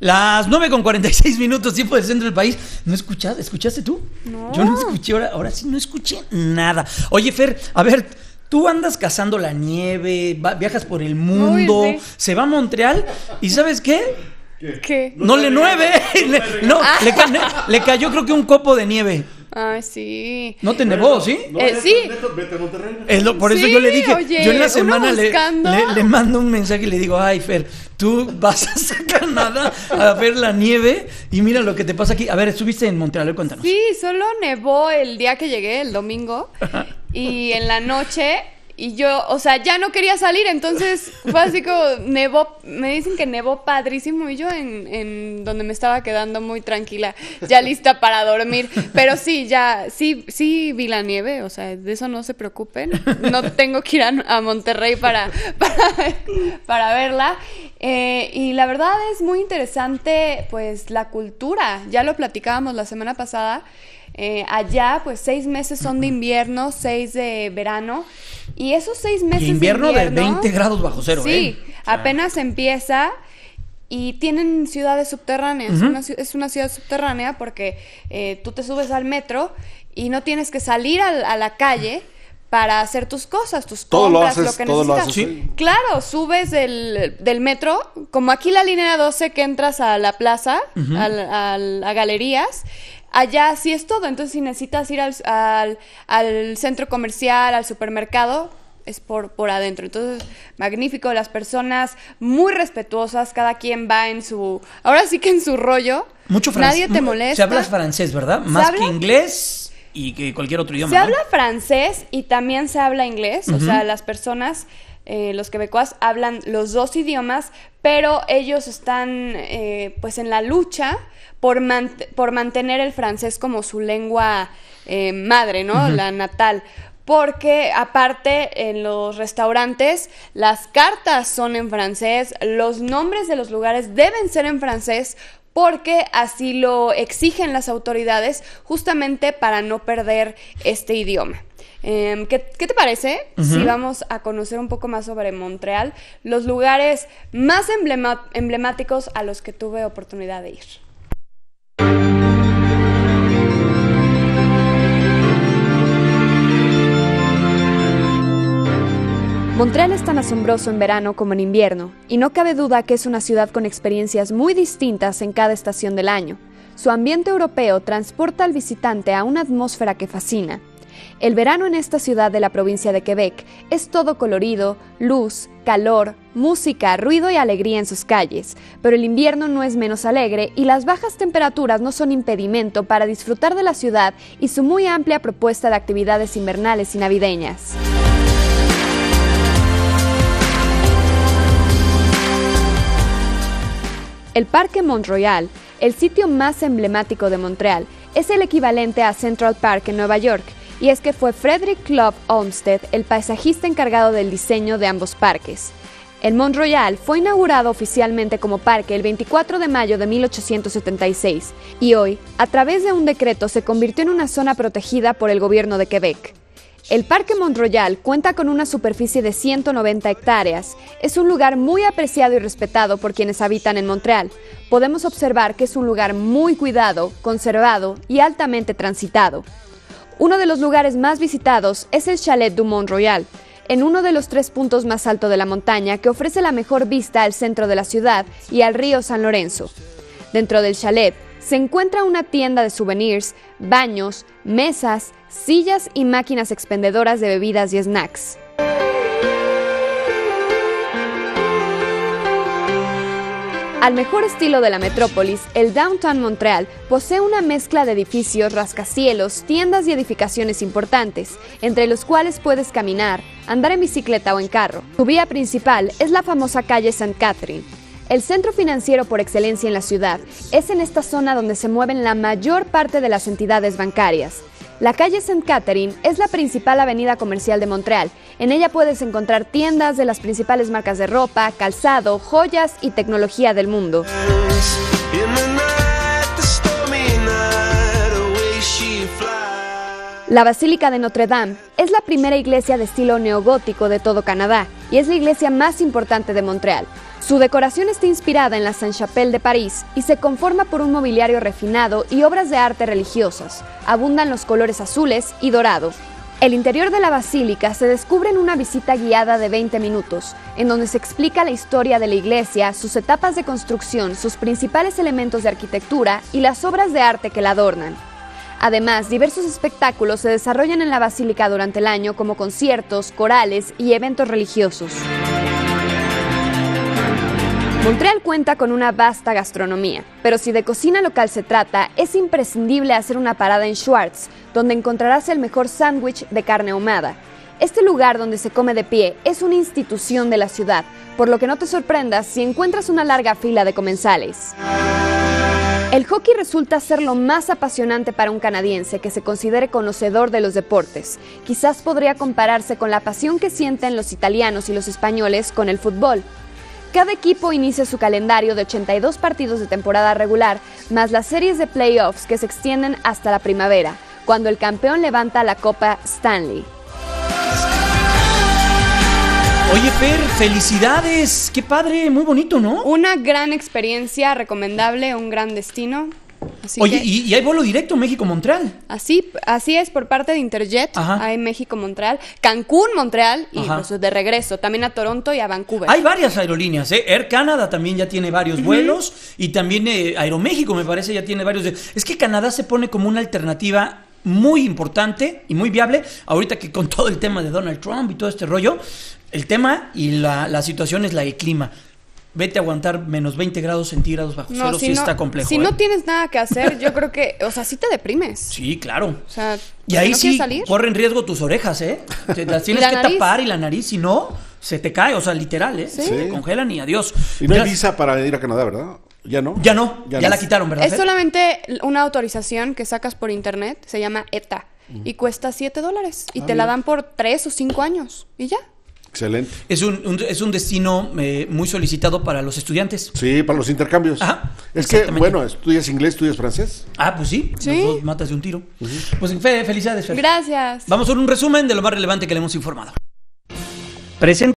Las 9:46, tiempo del centro del país. ¿No escuchaste? ¿Escuchaste tú? No. Yo no escuché, ahora sí no escuché nada. Oye, Fer, a ver, tú andas cazando la nieve, viajas por el mundo, Uy, sí. se va a Montreal y ¿sabes qué? ¿Qué? No le nueve, le cayó creo que un copo de nieve. Ay, sí. ¿No te nevó, sí? No, Sí. Vete a Monterrey. Por eso Sí, yo le dije, oye, yo en la uno semana buscando. le mando un mensaje y le digo, ay, Fer, tú vas a Canadá a ver la nieve y mira lo que te pasa aquí. A ver, estuviste en Montreal, cuéntanos. Sí, solo nevó el día que llegué, el domingo, y en la noche, y yo, o sea, ya no quería salir, entonces fue así como nevó, me dicen que nevó padrísimo, y yo en donde me estaba quedando muy tranquila, ya lista para dormir, pero sí, sí vi la nieve, o sea, de eso no se preocupen, no tengo que ir a Monterrey para verla, y la verdad es muy interesante, pues, la cultura, ya lo platicábamos la semana pasada. Allá, pues 6 meses son de invierno, 6 de verano. Y esos 6 meses y invierno de 20 grados bajo cero, sí, apenas empieza. Y tienen ciudades subterráneas. Es una ciudad subterránea porque tú te subes al metro y no tienes que salir a la calle para hacer tus cosas, tus compras, lo que necesitas. Sí. Claro, subes del metro, como aquí la línea 12 que entras a la plaza, a galerías. Allá sí es todo, entonces si necesitas ir al centro comercial, al supermercado, es por adentro. Entonces, magnífico, las personas muy respetuosas, cada quien va ahora sí que en su rollo. Mucho francés. Nadie te molesta. Se habla francés, ¿verdad? Más que inglés y que cualquier otro idioma. Se habla francés y también se habla inglés, o sea, las personas... los quebecuas hablan los dos idiomas, pero ellos están pues en la lucha por mantener el francés como su lengua madre, ¿no? La natal. Porque aparte en los restaurantes las cartas son en francés, los nombres de los lugares deben ser en francés, porque así lo exigen las autoridades justamente para no perder este idioma. ¿Qué te parece si vamos a conocer un poco más sobre Montreal, los lugares más emblemáticos a los que tuve oportunidad de ir? Montreal es tan asombroso en verano como en invierno, y no cabe duda que es una ciudad con experiencias muy distintas en cada estación del año. Su ambiente europeo transporta al visitante a una atmósfera que fascina. El verano en esta ciudad de la provincia de Quebec es todo colorido, luz, calor, música, ruido y alegría en sus calles, pero el invierno no es menos alegre y las bajas temperaturas no son impedimento para disfrutar de la ciudad y su muy amplia propuesta de actividades invernales y navideñas. El Parque Mont-Royal, el sitio más emblemático de Montreal, es el equivalente a Central Park en Nueva York, y es que fue Frederick Club Olmsted el paisajista encargado del diseño de ambos parques. El Mont-Royal fue inaugurado oficialmente como parque el 24 de mayo de 1876 y hoy, a través de un decreto, se convirtió en una zona protegida por el gobierno de Quebec. El Parque Mont-Royal cuenta con una superficie de 190 hectáreas. Es un lugar muy apreciado y respetado por quienes habitan en Montreal. Podemos observar que es un lugar muy cuidado, conservado y altamente transitado. Uno de los lugares más visitados es el Chalet du Mont-Royal, en uno de los 3 puntos más altos de la montaña que ofrece la mejor vista al centro de la ciudad y al río San Lorenzo. Dentro del chalet se encuentra una tienda de souvenirs, baños, mesas, sillas y máquinas expendedoras de bebidas y snacks. Al mejor estilo de la metrópolis, el Downtown Montreal posee una mezcla de edificios, rascacielos, tiendas y edificaciones importantes, entre los cuales puedes caminar, andar en bicicleta o en carro. Su vía principal es la famosa calle St. Catherine. El centro financiero por excelencia en la ciudad es en esta zona donde se mueven la mayor parte de las entidades bancarias. La calle St. Catherine es la principal avenida comercial de Montreal. En ella puedes encontrar tiendas de las principales marcas de ropa, calzado, joyas y tecnología del mundo. La Basílica de Notre Dame es la primera iglesia de estilo neogótico de todo Canadá y es la iglesia más importante de Montreal. Su decoración está inspirada en la Sainte-Chapelle de París y se conforma por un mobiliario refinado y obras de arte religiosas. Abundan los colores azules y dorado. El interior de la basílica se descubre en una visita guiada de 20 minutos, en donde se explica la historia de la iglesia, sus etapas de construcción, sus principales elementos de arquitectura y las obras de arte que la adornan. Además, diversos espectáculos se desarrollan en la basílica durante el año, como conciertos, corales y eventos religiosos. Montreal cuenta con una vasta gastronomía, pero si de cocina local se trata, es imprescindible hacer una parada en Schwartz, donde encontrarás el mejor sándwich de carne ahumada. Este lugar donde se come de pie es una institución de la ciudad, por lo que no te sorprendas si encuentras una larga fila de comensales. El hockey resulta ser lo más apasionante para un canadiense que se considere conocedor de los deportes. Quizás podría compararse con la pasión que sienten los italianos y los españoles con el fútbol. Cada equipo inicia su calendario de 82 partidos de temporada regular, más las series de playoffs que se extienden hasta la primavera, cuando el campeón levanta la Copa Stanley. Oye, Fer, felicidades. Qué padre, muy bonito, ¿no? Una gran experiencia, recomendable, un gran destino. Oye, y hay vuelo directo México-Montreal. Así es, por parte de Interjet. Ajá. Hay México-Montreal, Cancún-Montreal y Ajá. pues, de regreso, también a Toronto y a Vancouver. Hay varias aerolíneas, ¿eh? Air Canada también ya tiene varios vuelos y también Aeroméxico, me parece, ya tiene varios. Es que Canadá se pone como una alternativa muy importante y muy viable ahorita que con todo el tema de Donald Trump y todo este rollo, el tema y la situación es la de clima. Vete a aguantar menos 20 grados centígrados bajo cero, sí está complejo. Si no tienes nada que hacer, yo creo que, o sea, sí te deprimes. Sí, claro. O sea, y ahí ¿no sí salir? corren riesgo tus orejas, ¿eh? Te las tienes que tapar y la nariz, si no, se te cae, o sea, literal, ¿eh? Sí. Se te congelan y adiós. Y no hay visa para ir a Canadá, ¿verdad? ¿Ya no? Ya no, ya la quitaron, ¿verdad? Es solamente una autorización que sacas por internet, se llama ETA, y cuesta $7, y te la dan por 3 o 5 años, y ya. Excelente. Es un destino muy solicitado para los estudiantes. Sí, para los intercambios. Ajá, es que, bueno, ¿estudias inglés, estudias francés? Ah, pues sí, Sí. los dos matas de un tiro. Pues felicidades, Fer. Gracias. Vamos a un resumen de lo más relevante que le hemos informado.